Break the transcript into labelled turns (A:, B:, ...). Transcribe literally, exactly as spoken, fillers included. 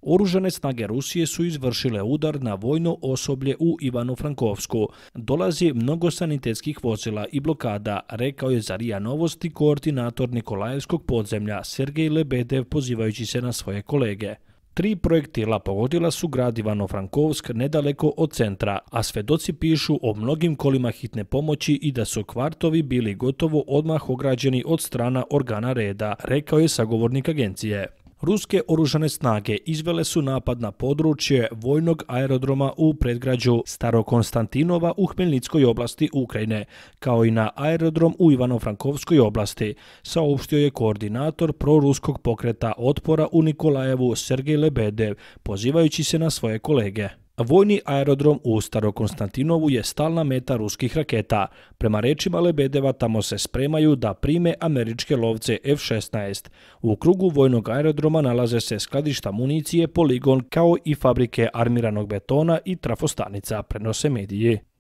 A: Oružane snage Rusije su izvršile udar na vojno osoblje u Ivano-Frankovsku. Dolazi mnogo sanitetskih vozila i blokada, rekao je za R I A Novosti koordinator Nikolajevskog podzemlja Sergej Lebedev pozivajući se na svoje kolege. Tri projektila pogodila su grad Ivano-Frankovsk nedaleko od centra, a svedoci pišu o mnogim kolima hitne pomoći i da su kvartovi bili gotovo odmah ograđeni od strana organa reda, rekao je sagovornik agencije. Ruske oružane snage izvele su napad na područje vojnog aerodroma u predgrađu Starokonstantinova u Hmelnickoj oblasti Ukrajine, kao i na aerodrom u Ivano-Frankovskoj oblasti, saopštio je koordinator proruskog pokreta otpora u Nikolajevu Sergej Lebedev, pozivajući se na svoje kolege. Vojni aerodrom u Starokonstantinovu je stalna meta ruskih raketa. Prema rečima Lebedeva, tamo se spremaju da prime američke lovce F šesnaest. U krugu vojnog aerodroma nalaze se skladišta municije, poligon kao i fabrike armiranog betona i trafostanica, prenose mediji.